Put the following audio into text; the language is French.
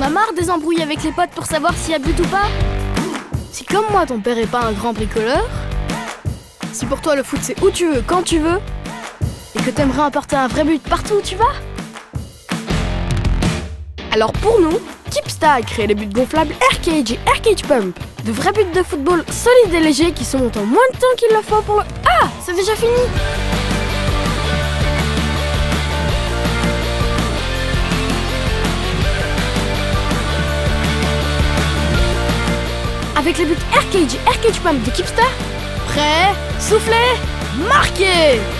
marre des embrouilles avec les potes pour savoir s'il y a but ou pas? Si comme moi ton père est pas un grand bricoleur, si pour toi le foot c'est où tu veux, quand tu veux, et que t'aimerais apporter un vrai but partout où tu vas, alors pour nous, Keepsta a créé les buts gonflables Aircage et Aircage Pump. De vrais buts de football solides et légers qui sont montés en moins de temps qu'il le faut pour le... Ah, c'est déjà fini! Avec les buts Aircage et Aircage Pump de Keepsta, prêt, soufflez, marquez!